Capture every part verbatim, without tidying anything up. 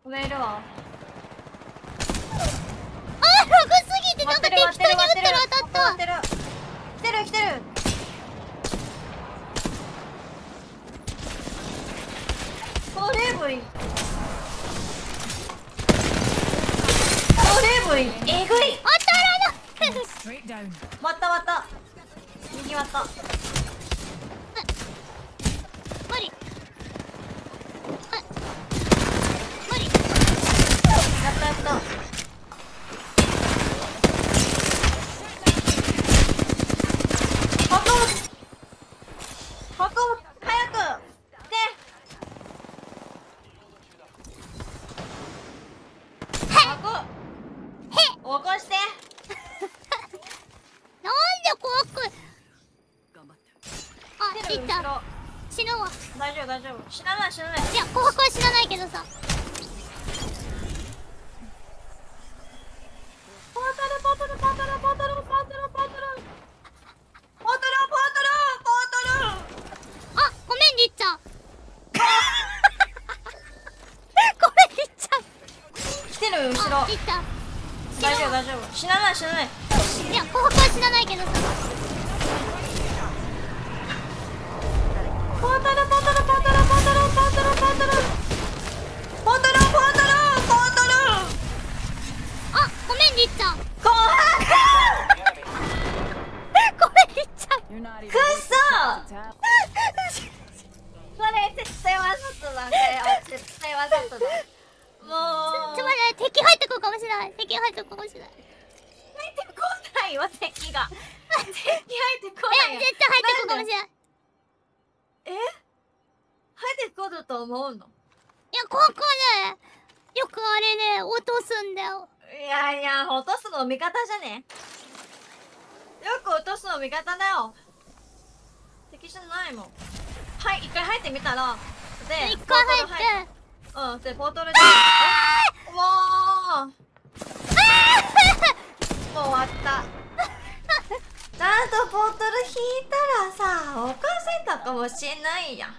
上いるわ。 あー、ラグすぎてなんか適当に打ったら当たった。 来てる来てる来てる。このレーブイこのレーブイえぐい。 当たらない。 割った割った。右割った。 無理。あ、無理。 やったやった。運ぶ運ぶ早くで起こしてなんで怖く。あ、 来てる。 いった。 後ろ死ぬわ。 大丈夫大丈夫。死なない死なない。 いや、琥珀は死なないけどさ。 ポータルポータルポータルポータルポータルポータルポータルポータル。 あ、ごめんりっちゃん。ごめんりっちゃん。 来てる後ろ。 あ、いった。 大丈夫大丈夫。死なない死なない。 いや、琥珀は死なないけどさ。 ポータルポータルポータルポータルポータルポータルポータルポータルポータル。 あ、ごめんりっちゃん。 こごめんりっちゃん。 くっそそれ絶対わざとだね。絶対わざとだ。もうちょっと待って、敵入ってくるかもしれない。敵入ってくるかもしれない。 入ってこないわ敵が。敵入ってこない。 え、絶対入ってくるかもしれない。 え？入ってくると思うの？ いや、ここね、よくあれね、落とすんだよ。 いやいや、落とすの味方じゃね？よく落とすの味方だよ。敵じゃないもん。はい、一回入ってみたら、で、 一回入って、 うん、で、ポートルで、うわーもう終わった。ちゃんとポートル引いたらさ、起こせたかもしれないやん。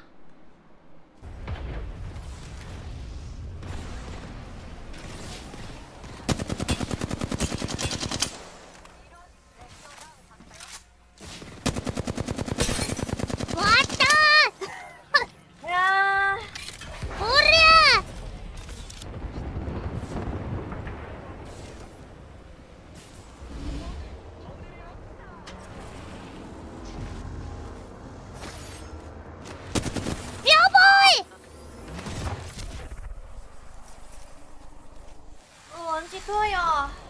終わったー。 いやおりゃー。やばい。 ー、もう時間よ。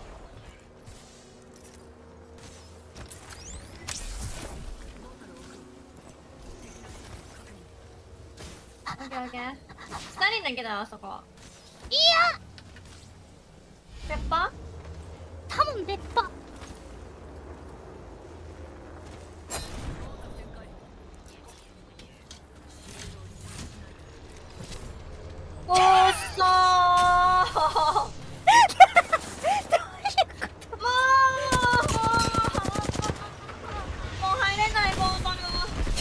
オッケーオッケー。二人だけだよ、あそこ。 いや、 ペッパ多分別派。 おーっそーもうもう入れないボートル。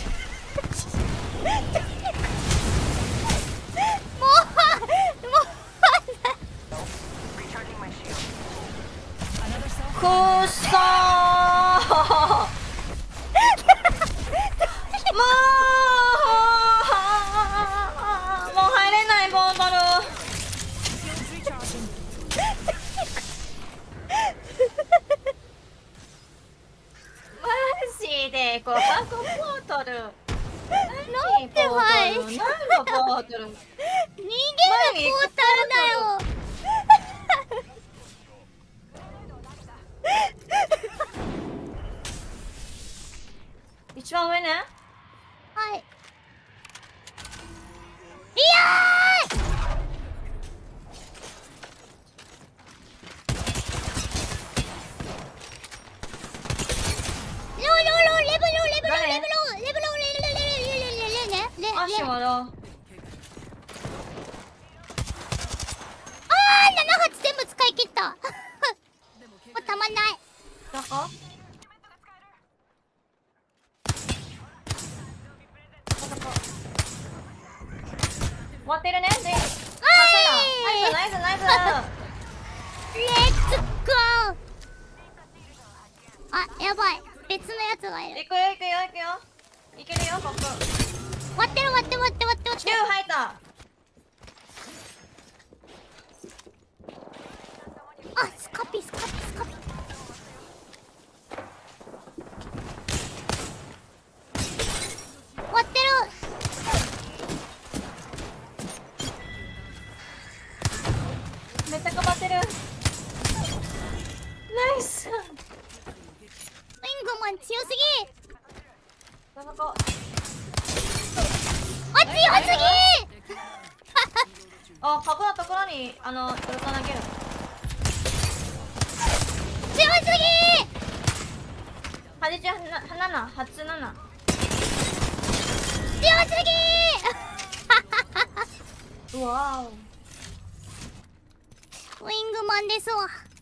もう、もう、 くっそーもうもう入れないボートル。マジでここボートル。 なんで入る？ 何のボートル？ 逃げるポータルだよ。 一番上ね。 はい。いやー。ローローローレブローレブローレブローレブローレレレレレレレレレレレレあ、しまだ。 あー、なな発全部使い切った。もうたまんない。 どこ？終わってるね。で、 はい。 ナイスナイスナイス。 レッツゴー。あ、やばい、別のやつがいる。 行くよ行くよ行くよ。いけるよここ。 割ってる割ってる割ってる割ってる割ってきゅうる。 入った。 あ、スカピスカピスカピ。割ってる。 めっちゃかばってる。ナイス。 ウィングマン強すぎ。 どこ。 あ、強すぎ。 あ、パコのところにあのウルトラ投げる。 強すぎ。 はちじゅうなな、はちじゅうなな。 強すぎ。 うわー。 ウィングマンですわ。